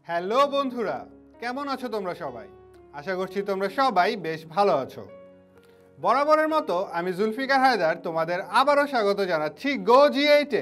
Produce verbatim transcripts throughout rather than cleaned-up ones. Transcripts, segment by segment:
Hello বন্ধুরা, কেমন আছো তোমরা সবাই? আশা করছি তোমরা সবাই বেশ ভালো আছো। বরাবরের মতো আমি জুলফিকার হায়দার তোমাদের আবারও স্বাগত জানাচ্ছি গো জি এইটে।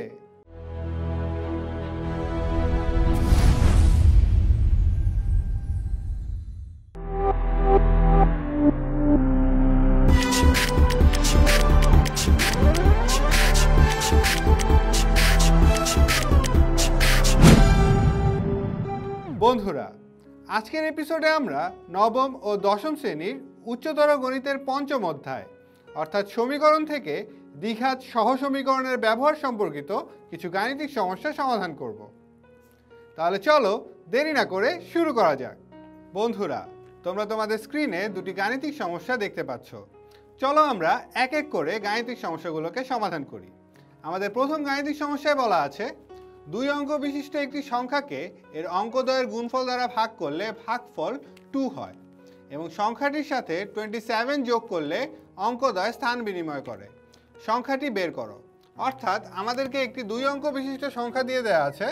বন্ধুরা, আজকের এপিসোডে আমরা নবম ও দশম শ্রেণীর উচ্চতর গণিতের পঞ্চম অধ্যায় অর্থাৎ সমীকরণ থেকে দ্বিঘাত সহ সমীকরণের ব্যবহার সম্পর্কিত কিছু গাণিতিক সমস্যা সমাধান করব। তাহলে চলো দেরি না করে শুরু করা যাক। বন্ধুরা, তোমরা তোমাদের স্ক্রিনে দুটি গাণিতিক সমস্যা দেখতে পাচ্ছ। চলো আমরা এক এক করে গাণিতিক সমস্যাগুলোকে সমাধান করি। আমাদের প্রথম গাণিতিক সমস্যায় বলা আছে, দুই অঙ্ক বিশিষ্ট একটি সংখ্যাকে এর অঙ্কদ্বয়ের গুণফল দ্বারা ভাগ করলে ভাগফল টু হয় এবং সংখ্যাটির সাথে টোয়েন্টি সেভেন যোগ করলে অঙ্কদ্বয় স্থান বিনিময় করে। সংখ্যাটি বের করো। অর্থাৎ আমাদেরকে একটি দুই অঙ্ক বিশিষ্ট সংখ্যা দিয়ে দেওয়া আছে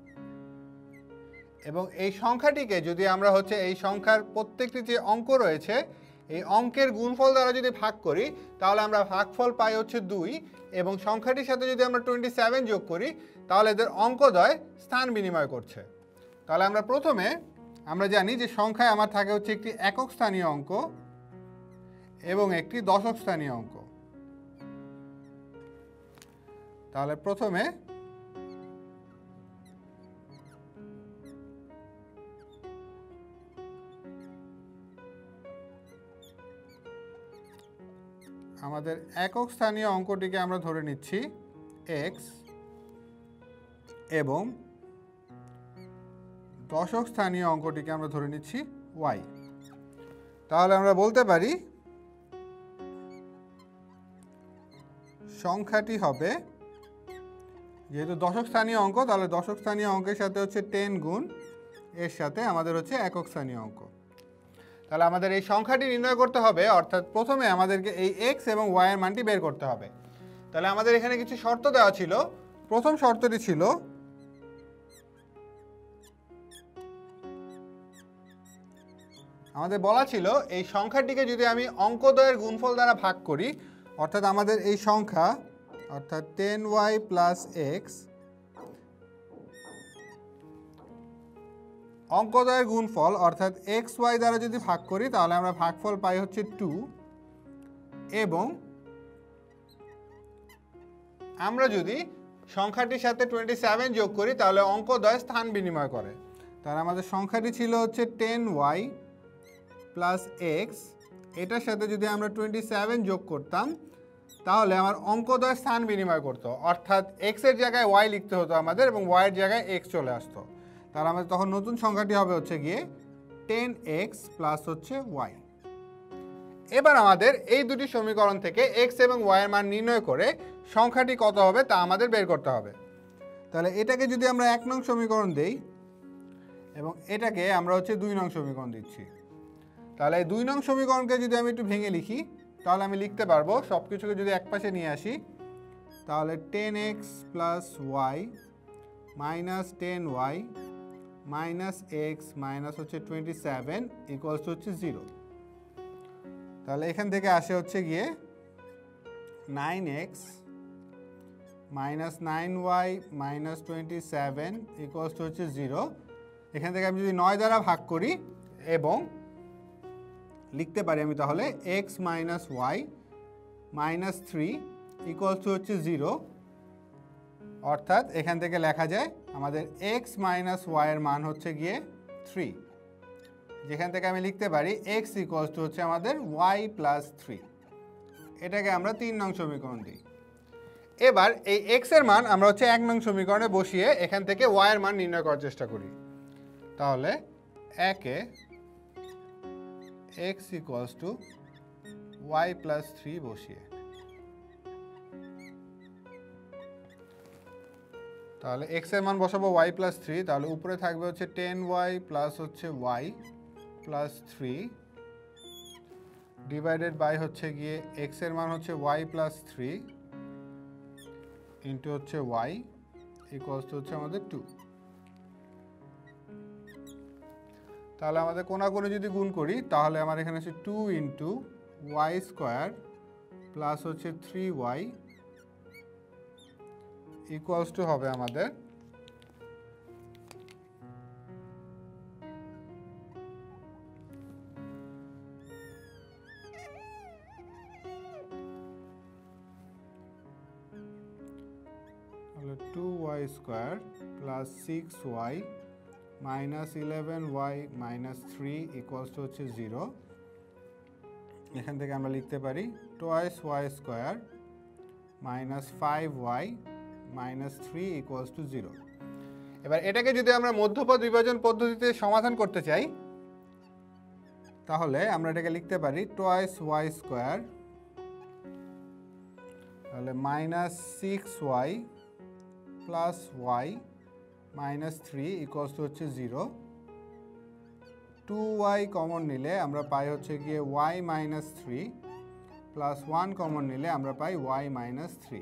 এবং এই সংখ্যাটিকে যদি আমরা হচ্ছে এই সংখ্যার প্রত্যেকটি যে অঙ্ক রয়েছে এই অঙ্কের গুণফল দ্বারা যদি ভাগ করি তাহলে আমরা ভাগফল পাই হচ্ছে দুই এবং সংখ্যাটির সাথে যদি আমরা টোয়েন্টি সেভেন যোগ করি তাহলে এদের অঙ্কদ্বয় স্থান বিনিময় করছে। তাহলে আমরা প্রথমে আমরা জানি যে সংখ্যায় আমার থাকে হচ্ছে একটি একক স্থানীয় অঙ্ক এবং একটি দশক স্থানীয় অঙ্ক। তাহলে প্রথমে আমাদের একক স্থানীয় অঙ্কটিকে আমরা ধরে নিচ্ছি এক্স এবং দশক স্থানীয় অঙ্কটিকে আমরা ধরে নিচ্ছি ওয়াই। তাহলে আমরা বলতে পারি সংখ্যাটি হবে, যেহেতু দশক স্থানীয় অঙ্ক তাহলে দশক স্থানীয় অঙ্কের সাথে হচ্ছে টেন গুণ এর সাথে আমাদের হচ্ছে একক স্থানীয় অঙ্ক। তাহলে আমাদের এই সংখ্যাটি নির্ণয় করতে হবে, অর্থাৎ প্রথমে আমাদেরকে এই এক্স এবং ওয়াই এর মানটি বের করতে হবে। তাহলে আমাদের এখানে কিছু শর্ত দেওয়া ছিল। প্রথম শর্তটি ছিল আমাদের বলা ছিল এই সংখ্যাটিকে যদি আমি অঙ্কদ্বয়ের গুণফল দ্বারা ভাগ করি, অর্থাৎ আমাদের এই সংখ্যা অর্থাৎ টেন ওয়াই প্লাস এক্স অঙ্কদ্বয়ের গুণফল অর্থাৎ এক্স ওয়াই দ্বারা যদি ভাগ করি তাহলে আমরা ভাগফল পাই হচ্ছে টু এবং আমরা যদি সংখ্যাটির সাথে টোয়েন্টি সেভেন যোগ করি তাহলে অঙ্কদ্বয় স্থান বিনিময় করে। তাহলে আমাদের সংখ্যাটি ছিল হচ্ছে টেন ওয়াই প্লাস এক্স, এটার সাথে যদি আমরা টোয়েন্টি সেভেন যোগ করতাম তাহলে আমার অঙ্কদ্বয় স্থান বিনিময় করতো, অর্থাৎ এক্সের জায়গায় ওয়াই লিখতে হতো আমাদের এবং ওয়াইয়ের জায়গায় এক্স চলে আসতো। তাহলে আমাদের তখন নতুন সংখ্যাটি হবে হচ্ছে গিয়ে টেন এক্স প্লাস হচ্ছে ওয়াই। এবার আমাদের এই দুটি সমীকরণ থেকে এক্স এবং ওয়াই এর মান নির্ণয় করে সংখ্যাটি কত হবে তা আমাদের বের করতে হবে। তাহলে এটাকে যদি আমরা এক নং সমীকরণ দেই এবং এটাকে আমরা হচ্ছে দুই নং সমীকরণ দিচ্ছি, তাহলে এই দুই নং সমীকরণকে যদি আমি একটু ভেঙে লিখি তাহলে আমি লিখতে পারবো, সব কিছুকে যদি এক পাশে নিয়ে আসি তাহলে ten X plus Y minus ten Y minus X minus হচ্ছে টোয়েন্টি সেভেন ইকুয়ালস টু হচ্ছে জিরো। তাহলে এখান থেকে আসে হচ্ছে গিয়ে nine X minus nine Y minus twenty seven equals to হচ্ছে জিরো। এখান থেকে আমি যদি নয় দ্বারা ভাগ করি এবং লিখতে পারি আমি তাহলে X minus Y minus three equals to হচ্ছে জিরো, অর্থাৎ এখান থেকে লেখা যায় আমাদের এক্স মাইনাস ওয়াই এর মান হচ্ছে গিয়ে থ্রি, যেখান থেকে আমি লিখতে পারি এক্স ইকুয়ালস টু হচ্ছে আমাদের ওয়াই প্লাস থ্রি। এটাকে আমরা তিন নং সমীকরণ দিই। এবার এই এক্স এর মান আমরা হচ্ছে এক নং সমীকরণে বসিয়ে এখান থেকে ওয়াই এর মান নির্ণয় করার চেষ্টা করি। তাহলে একে X equals to Y plus three বসিয়ে, তাহলে এক্স এর মান বসাবো ওয়াই প্লাস থ্রি, তাহলে উপরে থাকবে হচ্ছে টেন ওয়াই প্লাস হচ্ছে Y plus three divided by হচ্ছে গিয়ে এক্স এর মান হচ্ছে ওয়াই প্লাস থ্রি ইন্টু হচ্ছে ওয়াই ইকুয়ালস টু হচ্ছে আমাদের টু। তাহলে আমাদের কোণাকোণে যদি গুণ করি তাহলে আমার এখানে হচ্ছে two into Y square plus হচ্ছে থ্রি ওয়াই ইকুয়ালস টু হবে আমাদের two Y square plus six Y minus eleven Y minus three equals to হচ্ছে জিরো। এখান থেকে আমরা লিখতে পারি twice Y square minus five Y minus three equals to zero. এবার এটাকে যদি আমরা মধ্যপদ বিভাজন পদ্ধতিতে সমাধান করতে চাই তাহলে আমরা এটাকে লিখতে পারি টোয়াইস ওয়াই স্কোয়ার তাহলে minus six Y plus Y minus three equals to হচ্ছে জিরো। টু ওয়াই কমন নিলে আমরা পাই হচ্ছে গিয়ে Y minus three plus one common নিলে আমরা পাই ওয়াই মাইনাস থ্রি।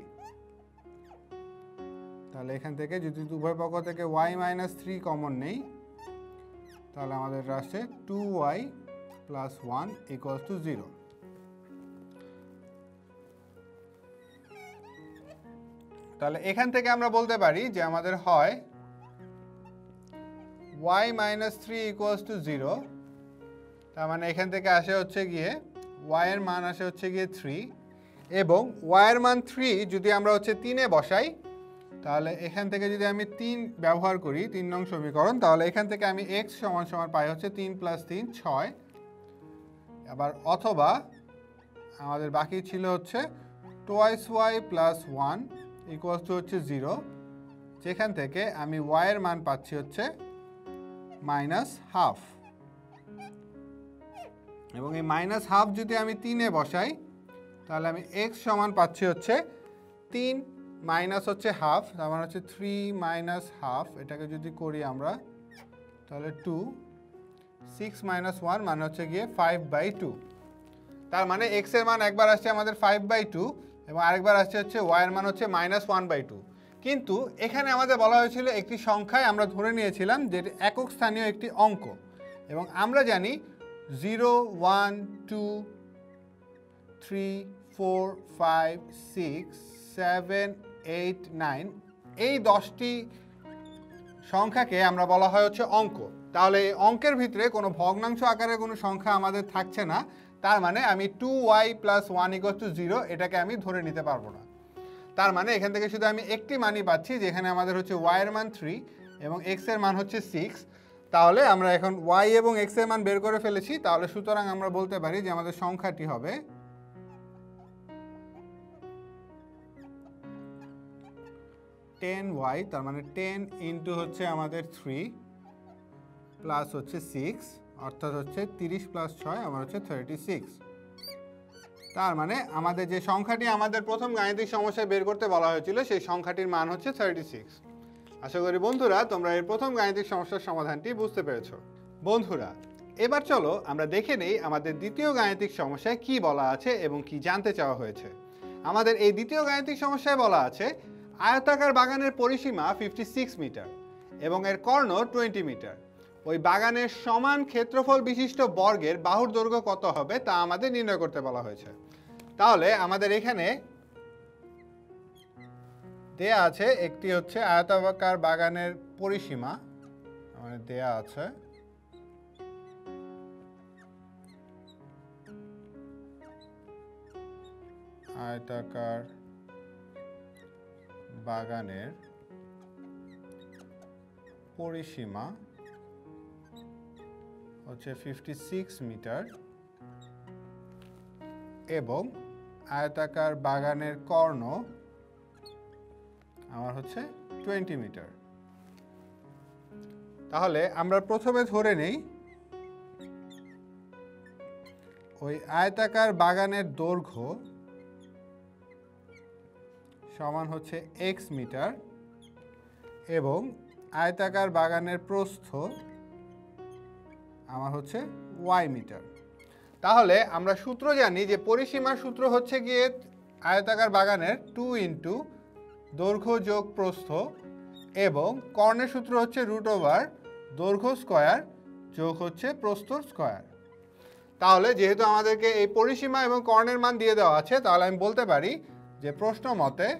তাহলে এখান থেকে যদি উভয় পক্ষ থেকে ওয়াই মাইনাস থ্রি কমন নেই তাহলে আমাদের আসছে two Y plus one equals to zero. তাহলে এখান থেকে আমরা বলতে পারি যে আমাদের হয় y minus three equals to zero. তার মানে এখান থেকে আসে হচ্ছে গিয়ে ওয়াই এর মান আসে হচ্ছে গিয়ে থ্রি এবং ওয়াই এর মান থ্রি যদি আমরা হচ্ছে তিনে বসাই তাহলে এখান থেকে যদি আমি তিন ব্যবহার করি তিন নং সমীকরণ তাহলে এখান থেকে আমি এক্স সমান সমান পাই হচ্ছে তিন প্লাস তিন ছয়। আবার অথবা আমাদের বাকি ছিল হচ্ছে twice y plus one equals to হচ্ছে জিরো, যেখান থেকে আমি ওয়াই এর মান পাচ্ছি হচ্ছে মাইনাস হাফ এবং এই মাইনাস হাফ যদি আমি তিনে বসাই তাহলে আমি এক্স সমান পাচ্ছি হচ্ছে তিন মাইনাস হচ্ছে হাফ, তার মানে হচ্ছে থ্রি মাইনাস হাফ। এটাকে যদি করি আমরা তাহলে টু, সিক্স মাইনাস ওয়ান মানে হচ্ছে গিয়ে ফাইভ বাই টু। তার মানে এক্স এর মান একবার আসছে আমাদের ফাইভ বাই টু এবং আরেকবার আসছে হচ্ছে ওয়াই এর মান হচ্ছে মাইনাস ওয়ান বাই টু। কিন্তু এখানে আমাদের বলা হয়েছিল একটি সংখ্যায় আমরা ধরে নিয়েছিলাম যেটি একক স্থানীয় একটি অঙ্ক এবং আমরা জানি zero one two three four five six seven eight nine এই দশটি সংখ্যাকে আমরা বলা হয় হচ্ছে অঙ্ক। তাহলে এই অঙ্কের ভিতরে কোনো ভগ্নাংশ আকারের কোনো সংখ্যা আমাদের থাকছে না, তার মানে আমি two Y plus one equal to zero এটাকে আমি ধরে নিতে পারবো না। তার মানে এখান থেকে শুধু আমি একটি মানই পাচ্ছি যেখানে আমাদের হচ্ছে ওয়াই এর মান থ্রি এবং এক্স এর মান হচ্ছে সিক্স। তাহলে আমরা এখন ওয়াই এবং এক্স এর মান বের করে ফেলেছি, তাহলে সুতরাং আমরা বলতে পারি যে আমাদের সংখ্যাটি হবে টেন ওয়াই, তার মানে টেন ইন্টু হচ্ছে আমাদের থ্রি প্লাস হচ্ছে সিক্স অর্থাৎ হচ্ছে তিরিশ প্লাস ছয় আমার হচ্ছে থার্টি সিক্স। তার মানে আমাদের যে সংখ্যাটি আমাদের প্রথম গাণিতিক সমস্যায় বের করতে বলা হয়েছিল সেই সংখ্যাটির মান হচ্ছে থার্টি সিক্স। আশা করি বন্ধুরা তোমরা এর প্রথম গাণিতিক সমস্যার সমাধানটি বুঝতে পেরেছো। বন্ধুরা এবার চলো আমরা দেখে নেই আমাদের দ্বিতীয় গাণিতিক সমস্যায় কি বলা আছে এবং কি জানতে চাওয়া হয়েছে। আমাদের এই দ্বিতীয় গাণিতিক সমস্যায় বলা আছে আয়তাকার বাগানের পরিসীমা ফিফটি সিক্স মিটার এবং এর কর্ণ টোয়েন্টি মিটার। ওই বাগানের সমান ক্ষেত্রফল বিশিষ্ট বর্গের বাহুর দৈর্ঘ্য কত হবে তা আমাদের নির্ণয় করতে বলা হয়েছে। তাহলে আমাদের এখানে দেয়া আছে একটি হচ্ছে আয়তাকার বাগানের পরিসীমা, মানে দেয়া আছে আয়তাকার বাগানের পরিসীমা হচ্ছে ফিফটি সিক্স মিটার এবং আয়তাকার বাগানের কর্ণ আমার হচ্ছে টোয়েন্টি মিটার। তাহলে আমরা প্রথমে ধরে নেই ওই আয়তাকার বাগানের দৈর্ঘ্য সমান হচ্ছে এক্স মিটার এবং আয়তাকার বাগানের প্রস্থ আমার হচ্ছে ওয়াই মিটার। তাহলে আমরা সূত্র জানি যে পরিসীমার সূত্র হচ্ছে গিয়ে আয়তাকার বাগানের টু ইন্টু দৈর্ঘ্য যোগ প্রস্থ এবং কর্ণের সূত্র হচ্ছে রুট ওভার দৈর্ঘ্য স্কোয়ার যোগ হচ্ছে প্রস্থর স্কয়ার। তাহলে যেহেতু আমাদেরকে এই পরিসীমা এবং কর্ণের মান দিয়ে দেওয়া আছে, তাহলে আমি বলতে পারি যে প্রশ্ন মতে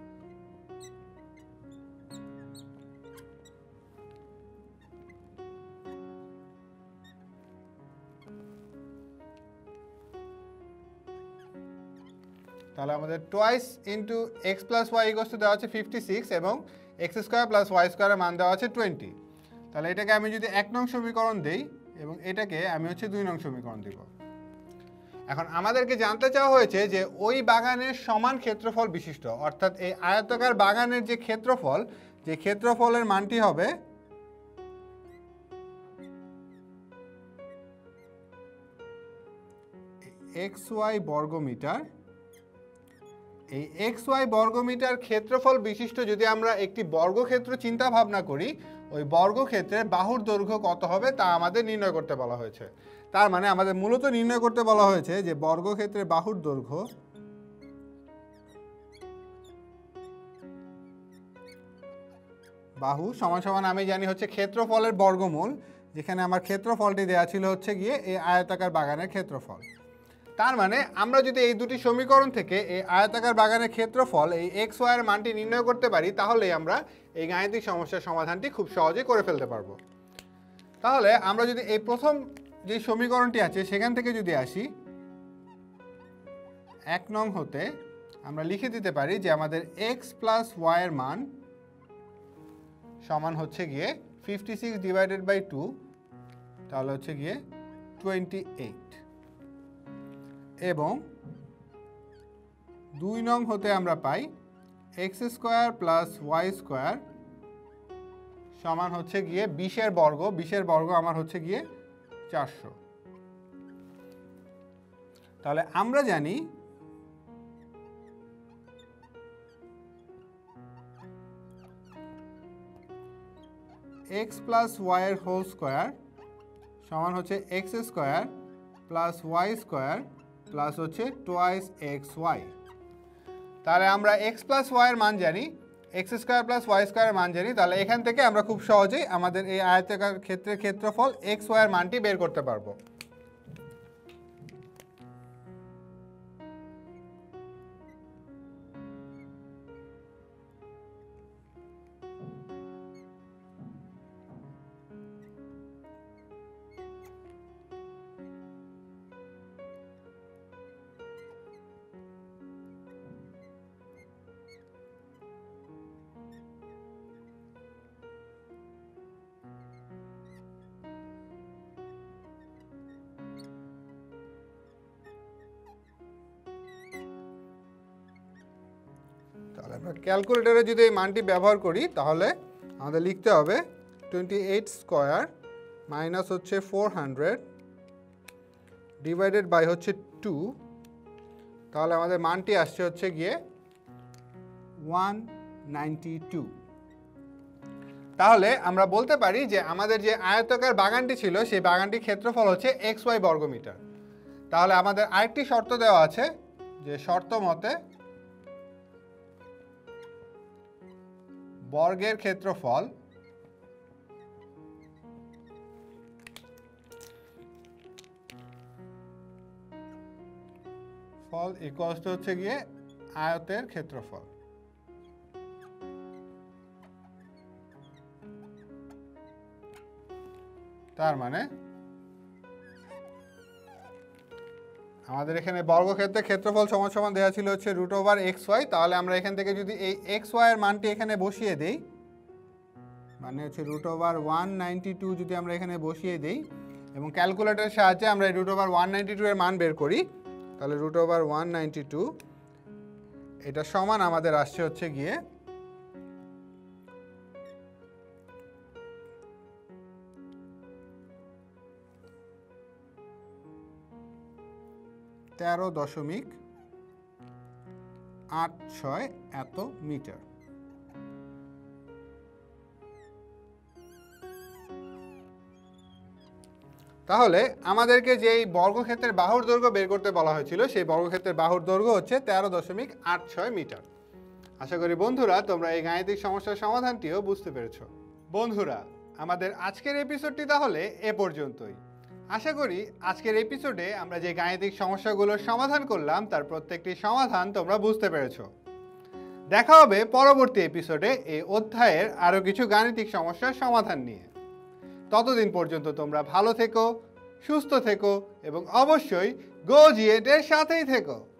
তাহলে আমাদের twice into x plus y equals to দেওয়া আছে ফিফটি সিক্স এবং এক্স স্কোয়ার প্লাস ওয়াই স্কোয়ারের মান দেওয়া আছে টোয়েন্টি। তাহলে এটাকে আমি যদি এক নং সমীকরণ দেই এবং এটাকে আমি হচ্ছে দুই নং সমীকরণ দিব। এখন আমাদেরকে জানতে চাওয়া হয়েছে যে ওই বাগানের সমান ক্ষেত্রফল বিশিষ্ট, অর্থাৎ এই আয়তাকার বাগানের যে ক্ষেত্রফল, যে ক্ষেত্রফলের মানটি হবে এক্স ওয়াই বর্গমিটার। এই এক্স ওয়াই বর্গমিটার ক্ষেত্রফল বিশিষ্ট যদি আমরা একটি বর্গক্ষেত্র চিন্তা ভাবনা করি, ওই বর্গক্ষেত্রের বাহুর দৈর্ঘ্য কত হবে তা আমাদের নির্ণয় করতে বলা হয়েছে। তার মানে আমাদের মূলত নির্ণয় করতে বলা হয়েছে যে বর্গক্ষেত্রের বাহুর দৈর্ঘ্য বাহু সমান সমান আমি জানি হচ্ছে ক্ষেত্রফলের বর্গমূল, যেখানে আমার ক্ষেত্রফলটি দেওয়া ছিল হচ্ছে গিয়ে এই আয়তাকার বাগানের ক্ষেত্রফল। তার মানে আমরা যদি এই দুটি সমীকরণ থেকে এই আয়তাকার বাগানের ক্ষেত্রফল এই এক্স ওয়াই এর মানটি নির্ণয় করতে পারি, তাহলেই আমরা এই গাণিতিক সমস্যার সমাধানটি খুব সহজে করে ফেলতে পারবো। তাহলে আমরা যদি এই প্রথম যে সমীকরণটি আছে সেখান থেকে যদি আসি, এক নং হতে আমরা লিখে দিতে পারি যে আমাদের এক্স প্লাস ওয়াই এর মান সমান হচ্ছে গিয়ে fifty six divided by two, তাহলে হচ্ছে গিয়ে টোয়েন্টি এইট। এবং দুই নং হতে আমরা পাই x square plus y square সমান হচ্ছে গিয়ে বিশের বর্গ, বিশের বর্গ আমার হচ্ছে গিয়ে চারশো। তাহলে আমরা জানি এক্স প্লাস ওয়াই এর হোল স্কোয়ার সমান হচ্ছে x square plus y square plus হচ্ছে টোয়াইস এক্স ওয়াই। তাহলে আমরা এক্স প্লাস ওয়াই এর মান জানি, এক্স স্কোয়ার প্লাস ওয়াই স্কোয়ারের মান জানি। তাহলে এখান থেকে আমরা খুব সহজেই আমাদের এই আয়তাকার ক্ষেত্রের ক্ষেত্রফল এক্স ওয়াই এর মানটি বের করতে পারবো। তাহলে আমরা ক্যালকুলেটরে যদি এই মানটি ব্যবহার করি, তাহলে আমাদের লিখতে হবে টোয়েন্টি এইট স্কোয়ার মাইনাস হচ্ছে ফোর হান্ড্রেড ডিভাইডেড বাই হচ্ছে টু, তাহলে আমাদের মানটি আসছে হচ্ছে গিয়ে ওয়ান নাইনটি টু। তাহলে আমরা বলতে পারি যে আমাদের যে আয়তাকার বাগানটি ছিল সেই বাগানটির ক্ষেত্রফল হচ্ছে এক্স ওয়াই বর্গমিটার। তাহলে আমাদের আরেকটি শর্ত দেওয়া আছে যে শর্ত মতে বর্গের ক্ষেত্রফল ফল ইকুয়ালস টু হচ্ছে গিয়ে আয়তের ক্ষেত্রফল। তার মানে আমাদের এখানে বর্গক্ষেত্রের ক্ষেত্রফল সমান সমান দেওয়া ছিল হচ্ছে রুট ওভার এক্স ওয়াই। তাহলে আমরা এখান থেকে যদি এই এক্স ওয়াই এর মানটি এখানে বসিয়ে দেই, মানে হচ্ছে root over one ninety two যদি আমরা এখানে বসিয়ে দেই এবং ক্যালকুলেটরের সাহায্যে আমরা এই root over one ninety two এর মান বের করি, তাহলে root over one ninety two এটা সমান আমাদের আসছে হচ্ছে গিয়ে তেরো দশমিক আট ছয় এত মিটার। তাহলে আমাদেরকে যেই বর্গক্ষেত্রের বাহুর দৈর্ঘ্য বের করতে বলা হয়েছিল সেই বর্গক্ষেত্রের বাহুর দৈর্ঘ্য হচ্ছে তেরো দশমিক আট ছয় মিটার। আশা করি বন্ধুরা তোমরা এই গাণিতিক সমস্যার সমাধানটিও বুঝতে পেরেছ। বন্ধুরা আমাদের আজকের এপিসোডটি তাহলে এ পর্যন্তই। আশা করি আজকের এপিসোডে আমরা যে গাণিতিক সমস্যাগুলোর সমাধান করলাম তার প্রত্যেকটি সমাধান তোমরা বুঝতে পেরেছো। দেখা হবে পরবর্তী এপিসোডে এই অধ্যায়ের আরও কিছু গাণিতিক সমস্যার সমাধান নিয়ে। ততদিন পর্যন্ত তোমরা ভালো থেকো, সুস্থ থেকো এবং অবশ্যই গো জিএড এর সাথেই থেকো।